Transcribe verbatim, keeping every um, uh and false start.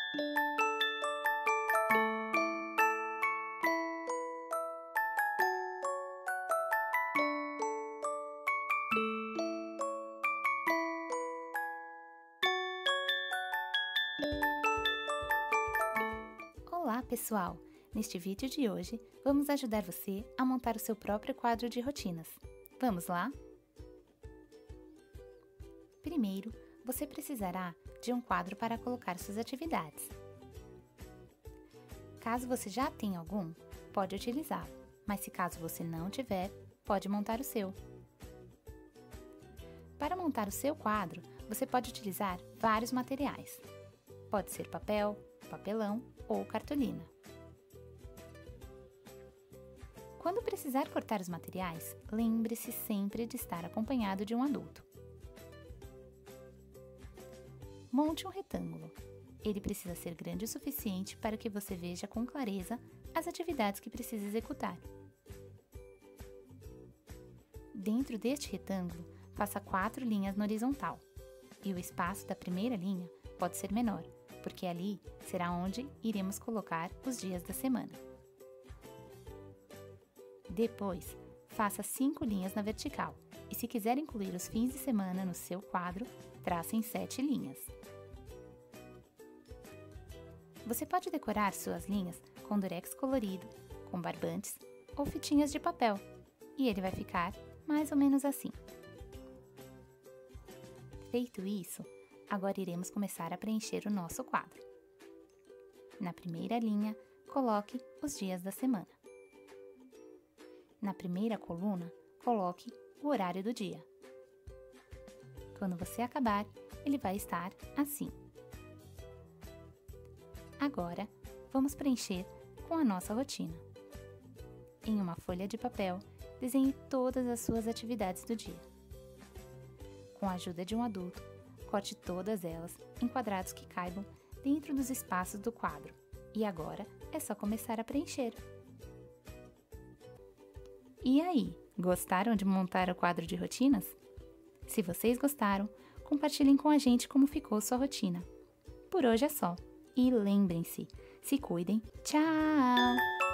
Olá, pessoal! Neste vídeo de hoje, vamos ajudar você a montar o seu próprio quadro de rotinas. Vamos lá? Primeiro, você precisará de um quadro para colocar suas atividades. Caso você já tenha algum, pode utilizá-lo, mas se caso você não tiver, pode montar o seu. Para montar o seu quadro, você pode utilizar vários materiais. Pode ser papel, papelão ou cartolina. Quando precisar cortar os materiais, lembre-se sempre de estar acompanhado de um adulto. Monte um retângulo. Ele precisa ser grande o suficiente para que você veja com clareza as atividades que precisa executar. Dentro deste retângulo, faça quatro linhas na horizontal, e o espaço da primeira linha pode ser menor, porque ali será onde iremos colocar os dias da semana. Depois, faça cinco linhas na vertical, e se quiser incluir os fins de semana no seu quadro, trace em sete linhas. Você pode decorar suas linhas com durex colorido, com barbantes ou fitinhas de papel, e ele vai ficar mais ou menos assim. Feito isso, agora iremos começar a preencher o nosso quadro. Na primeira linha, coloque os dias da semana. Na primeira coluna, coloque o horário do dia. Quando você acabar, ele vai estar assim. Agora, vamos preencher com a nossa rotina. Em uma folha de papel, desenhe todas as suas atividades do dia. Com a ajuda de um adulto, corte todas elas em quadrados que caibam dentro dos espaços do quadro. E agora é só começar a preencher. E aí, gostaram de montar o quadro de rotinas? Se vocês gostaram, compartilhem com a gente como ficou sua rotina. Por hoje é só. E lembrem-se, se cuidem. Tchau!